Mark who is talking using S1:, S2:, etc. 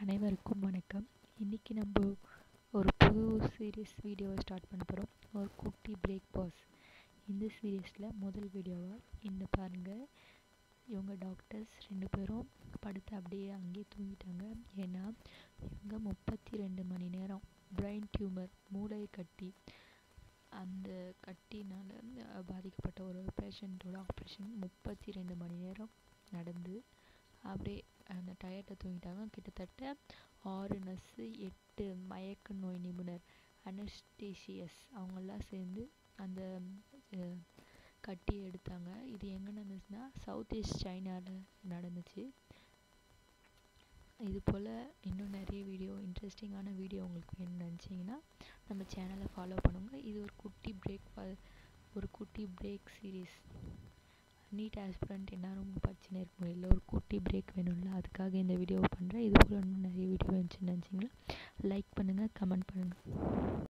S1: அனைவருக்கும் வணக்கம். இன்றைக்கி நம்ம ஒரு புது சீரீஸ் வீடியோவை ஸ்டார்ட் பண்ண போகிறோம். ஒரு குட்டி பிரேக் பாஸ். இந்த சீரீஸில் முதல் வீடியோவாக இந்த பாருங்கள். இவங்க டாக்டர்ஸ் 2 பேரும் படுத்து அப்படியே அங்கேயே தூங்கிட்டாங்க. ஏன்னா இவங்க 32 மணி நேரம் பிரெயின் டியூமர் மூளை கட்டி, அந்த கட்டினால் பாதிக்கப்பட்ட ஒரு பேஷண்ட்டோட ஆப்ரேஷன் 32 மணி நேரம் நடந்து அப்படியே அந்த டயர்டில் தூங்கிட்டாங்க. கிட்டத்தட்ட 6 நர்ஸு, 8 மயக்க நோய் நிபுணர், அனஸ்டீசியஸ் அவங்கெல்லாம் சேர்ந்து அந்த கட்டி எடுத்தாங்க. இது எங்கே நடந்துச்சுன்னா சவுத் ஈஸ்ட் சைனாவில் நடந்துச்சு. இது போல் இன்னும் நிறைய வீடியோ, இன்ட்ரெஸ்டிங்கான வீடியோ உங்களுக்கு வேணும்னு நினச்சிங்கன்னா நம்ம சேனலை ஃபாலோ பண்ணுங்கள். இது ஒரு குட்டி பிரேக் சீரீஸ். நீட் ஆஸ்பிரண்ட் எல்லாரும் படிச்சுன்னு இருக்க முடியல, ஒரு குட்டி பிரேக் வேணும்ல, அதுக்காக இந்த வீடியோவை பண்ணுறேன். இது போல் இன்னும் நிறைய வீடியோ இருந்துச்சுன்னு நினச்சிங்கன்னா லைக் பண்ணுங்கள், கமெண்ட் பண்ணுங்கள்.